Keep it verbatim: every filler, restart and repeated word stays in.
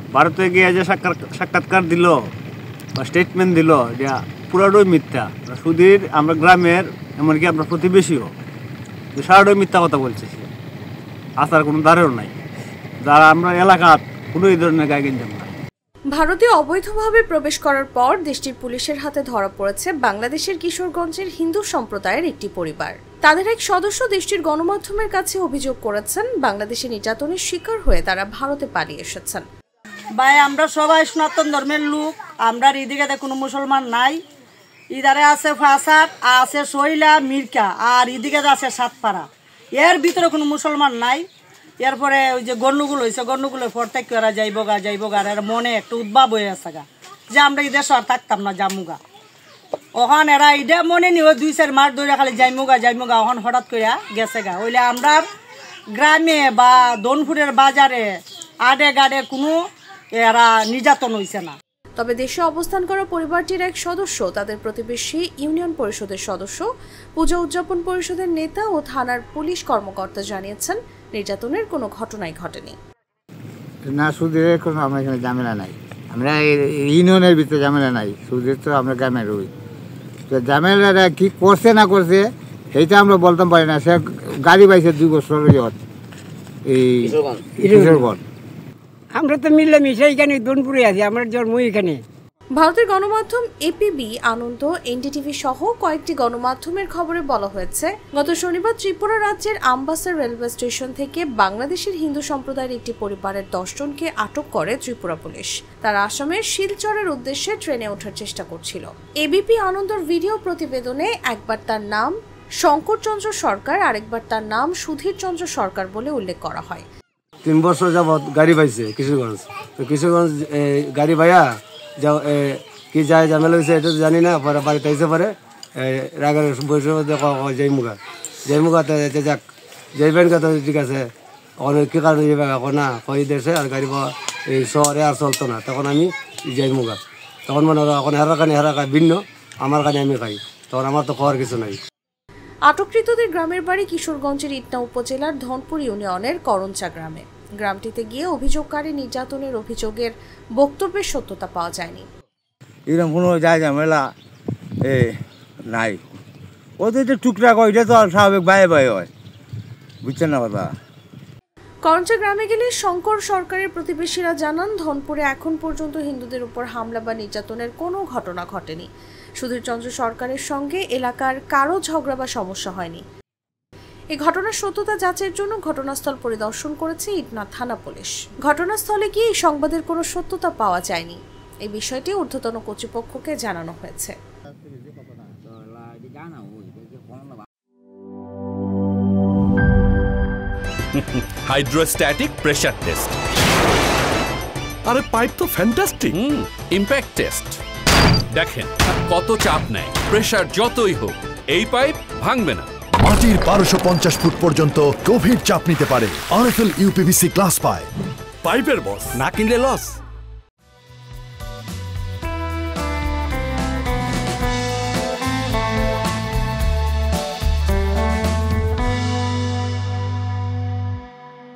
ভারতে গিয়ে যে সাক্ষাৎকার দিল বা স্টেটমেন্ট দিল যে পুরাটাই মিথ্যা। সুধীর আমরা গ্রামের এমনকি আমরা প্রতিবেশীও সারাটাই মিথ্যা কথা বলছে, আসার কোনো ধারেও নাই, যারা আমরা এলাকার কোনো এই ধরনের গায়ে গেঞ্জাম না। ভারতে অবৈধভাবে প্রবেশ করার পর দেশটির পুলিশের হাতে ধরা পড়েছে বাংলাদেশের কিশোরগঞ্জের হিন্দু সম্প্রদায়ের একটি পরিবার। তাদের এক সদস্য দেশটির গণমাধ্যমের কাছে অভিযোগ করেছেন বাংলাদেশে নির্যাতনের শিকার হয়ে তারা ভারতে পালিয়ে এসেছেন। ভাই আমরা সবাই সনাতন ধর্মের লোক, আমরা এদিকে কোনো মুসলমান নাই, ইধারে আছে ফাসাদ, আছে শৈলা মির্কা, আর এদিকে আছে সাতপাড়া, এর ভিতরে কোনো মুসলমান নাই। এরপরে ওই যে গন্ডগোল হয়েছে, গন্ডগোলের পর থেকে ওরা যাইব গা যাইব গা আর মনে একটা উদ্ভাব হয়ে আছে গা যে আমরা এই দেশ আর থাকতাম না, জামুগা। ওখান এরা এটা মনে নি ওই দুই চার মাস ধরে খালি যাইমুগা যাইমুগা, ওখান হঠাৎ করে গেছে গা। ওইলে আমরা গ্রামে বা দনপুরের বাজারে আডে গাডে কোনো এরা নির্যাতন হয়েছে না। তবে দেশে অবস্থান করা পরিবারটির এক সদস্য তাদের প্রতিবেশী ইউনিয়ন পরিষদের সদস্য, পূজা উদযাপন পরিষদের নেতা ও থানার পুলিশ কর্মকর্তা জানিয়েছেন নির্যাতনের কোনো ঘটনাই ঘটেনি। না, সুধীরের কোনো আমার এখানে ঝামেলা নাই, আমরা ইউনিয়নের ভিতরে ঝামেলা নাই, সুধীর তো আমরা গ্রামের রই। তো ঝামেলাটা কি করছে না করছে সেইটা আমরা বলতাম পারি না। সে গাড়ি পাইছে দুই বছর এই কিশোরগঞ্জ। আমরা তো মিলেমিশে এখানে দনপুরে আছি, আমার জন্ম এখানে। ভারতের গণমাধ্যম এপিবি, আনন্দ, এনডিটিভি সহ কয়েকটি গণমাধ্যমের খবরে বলা হয়েছে গত শনিবার ত্রিপুরা রাজ্যের আমবাসা রেলওয়ে স্টেশন থেকে বাংলাদেশের হিন্দু সম্প্রদায়ের একটি পরিবারের দশ জনকে আটক করে ত্রিপুরা পুলিশ। তারা আসামের শিলচরের উদ্দেশ্যে ট্রেনে ওঠার চেষ্টা করছিল। এবিপি আনন্দর ভিডিও প্রতিবেদনে একবার তার নাম শঙ্কর চন্দ্র সরকার, আরেকবার তার নাম সুধীর চন্দ্র সরকার বলে উল্লেখ করা হয়। তিন বছর যাবৎ গাড়ি পাইছে কিশোরগঞ্জ, তো কিশোরগঞ্জ গাড়ি ভাইয়া যা কি যায় ঝামেলা হয়েছে এটা তো জানি না। পরে বাড়িতে আইসে পরে রাগের বসে যাইমুগা যাইমুগাতে যাক যাইবেন কথা ঠিক আছে, অনেক কী কারণে যাবে এখন না কই দেশে আর গাড়ি পাওয়া এই শহরে আর চলতো না, তখন আমি যাইমুগা। তখন মনে হয় এখন হেরা কানি হেরা খাই ভিন্ন, আমার কানি আমি খাই, তখন আমার তো খাওয়ার কিছু নাই। আটককৃতদের গ্রামের বাড়ি কিশোরগঞ্জের ইটনা উপজেলার ধনপুর ইউনিয়নের করঞ্চা গ্রামে। গ্রামটিতে গিয়ে অভিযোগকারী নির্যাতনের অভিযোগের বক্তব্যের সত্যতা পাওয়া যায়নি। এরকম কোনো যায় ঝামেলা এ নাই, ওদের যে টুকরা কয় এটা তো স্বাভাবিক বায়ে বায়ে হয়, বুঝছেন না কথা। করঞ্চা গ্রামে গেলে শঙ্কর সরকারের প্রতিবেশীরা জানান ধনপুরে এখন পর্যন্ত হিন্দুদের উপর হামলা বা নির্যাতনের কোনো ঘটনা ঘটেনি। সুধীর চন্দ্র সরকারের সঙ্গে এলাকার কারো ঝগড়া বা সমস্যা হয়নি। এই ঘটনার সত্যতা যাচাইয়ের জন্য ঘটনাস্থল পরিদর্শন করেছে ইটনা থানা পুলিশ। ঘটনাস্থলে গিয়ে এই সংবাদের কোনো সত্যতা পাওয়া যায়নি। এই বিষয়টি ঊর্ধ্বতন কর্তৃপক্ষকে জানানো হয়েছে। Hydrostatic pressure test. আরে পাইপ তো ফ্যান্টাস্টিক। Impact test. দেখেন কত চাপ নেয়, প্রেসার যতই হোক এই পাইপ ভাঙবে না। মাটির বারোশো পঞ্চাশ ফুট পর্যন্ত গভীর চাপ নিতে পারে আরএফএল ইউপিভিসি গ্লাস পাইপ। পাইপের বস না কিনলে লস।